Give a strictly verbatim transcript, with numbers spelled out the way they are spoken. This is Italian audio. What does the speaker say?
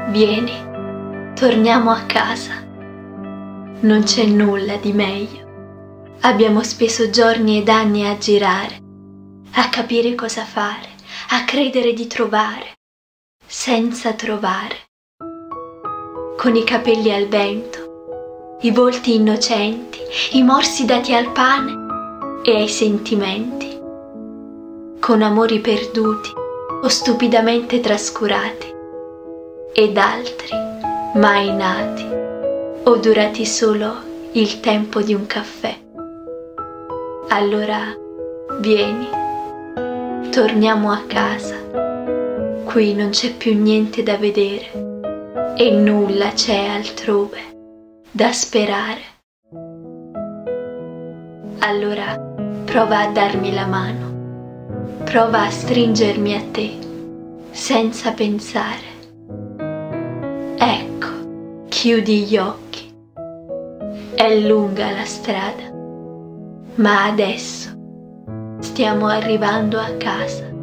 Vieni, torniamo a casa. Non c'è nulla di meglio. Abbiamo speso giorni ed anni a girare, a capire cosa fare, a credere di trovare, senza trovare. Con i capelli al vento, i volti innocenti, i morsi dati al pane e ai sentimenti. Con amori perduti o stupidamente trascurati, ed altri mai nati o durati solo il tempo di un caffè. Allora vieni, torniamo a casa. Qui non c'è più niente da vedere e nulla c'è altrove da sperare. Allora prova a darmi la mano, prova a stringermi a te senza pensare. Ecco, chiudi gli occhi. È lunga la strada, ma adesso stiamo arrivando a casa.